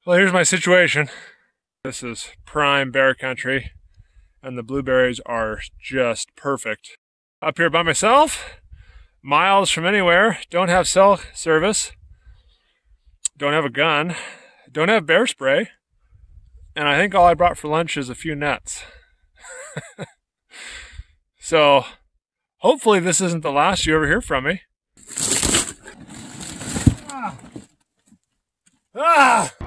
Well, here's my situation. This is prime bear country, and the blueberries are just perfect. Up here by myself, miles from anywhere, don't have cell service, don't have a gun, don't have bear spray, and I think all I brought for lunch is a few nuts. So, hopefully this isn't the last you ever hear from me. Ah!